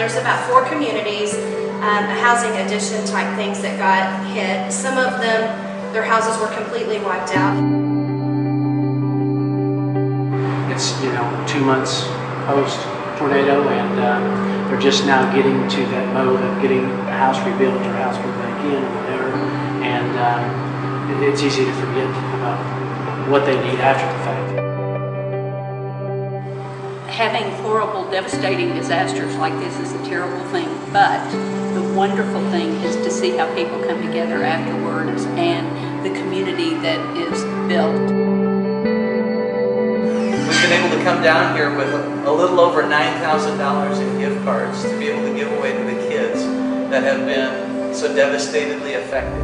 there's about 4 communities, housing addition type things that got hit. Some of them, their houses were completely wiped out. It's 2 months post tornado, and they're just now getting to that mode of getting a house rebuilt or a house put back in or whatever, and it's easy to forget about what they need after the fact. Having horrible, devastating disasters like this is a terrible thing, but the wonderful thing is to see how people come together afterwards and the community that is built. We've been able to come down here with a little over $9,000 in gift cards to be able to give away to the kids that have been so devastatedly affected.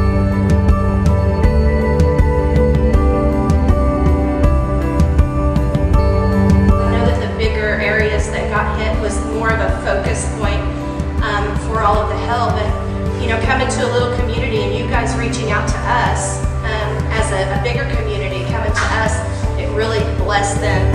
Areas that got hit was more of a focus point for all of the help, and coming to a little community and you guys reaching out to us as a bigger community coming to us, it really blessed them.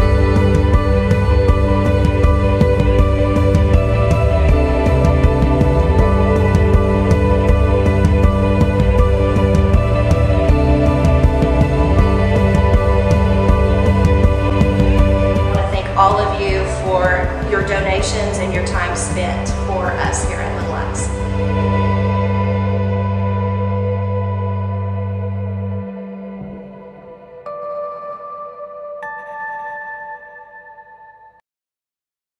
All of you for your donations and your time spent for us here at Little Axe.